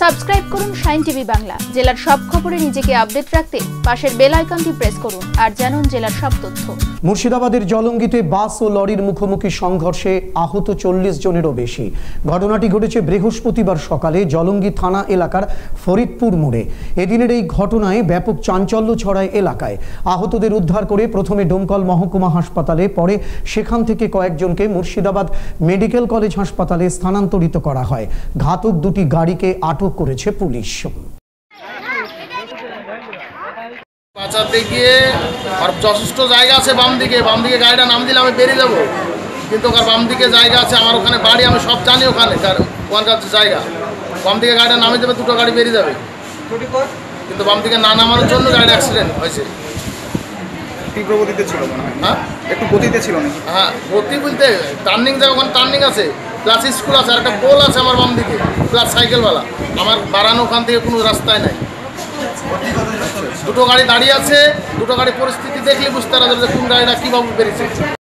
Subscribe করুন shine TV Bangla. জেলার সব খবরে নিজেকে আপডেট রাখতে পাশের বেল আইকনটি প্রেস করুন আর জানুন জেলার সব তথ্য। মুর্শিদাবাদের জলঙ্গিতে বাস ও লরির মুখোমুখি সংঘর্ষে আহত 40 জনেরও বেশি। ঘটনাটি ঘটেছে বৃহস্পতিবার সকালে জলঙ্গি থানা এলাকার ফরিদপুর মোড়ে। এদিনের এই ঘটনায় ব্যাপক চাঞ্চল্য ছড়ায় এলাকায়। আহতদের উদ্ধার করে প্রথমে ডোমকল মহকুমা হাসপাতালে, পরে সেখান থেকে কয়েকজনকে মুর্শিদাবাদ মেডিকেল কলেজ হাসপাতালে স্থানান্তরিত করা হয়। ঘাতক দুটি গাড়িকে আটক করেছে পুলিশ। বাঁচাতে গিয়ে আর যথেষ্ট জায়গা আছে বাম দিকে গাড়িটা নাম দিলে আমি বেরিয়ে যাবো, কিন্তু ওখানে বাম দিকে জায়গা আছে, আমার ওখানে বাড়ি, আমি সব জানি ওখানকার জায়গা। বাম দিকে গাড়িটা নামে দেবে, দুটো গাড়ি বেরিয়ে যাবে, কিন্তু বাম দিকে না নামানোর জন্য গাড়ির অ্যাক্সিডেন্ট হয়েছে। তীব্র গতিতে ছিল মনে হয়। হ্যাঁ, একটু গতিতে ছিল না? হ্যাঁ, গতি বলতে টার্নিং যায়, ওখানে টার্নিং আছে, প্লাস স্কুল আছে, আর একটা পোল আছে আমার বাম দিকে, প্লাস সাইকেলওয়ালা। আমার বাড়ানো ওখান থেকে কোনো রাস্তায় নাই। দুটো গাড়ি দাঁড়িয়ে আছে, দুটো গাড়ি পরিস্থিতি দেখলে বুঝতে পারা যাবে যে কোন গাড়িটা কীভাবে বেরিয়েছে।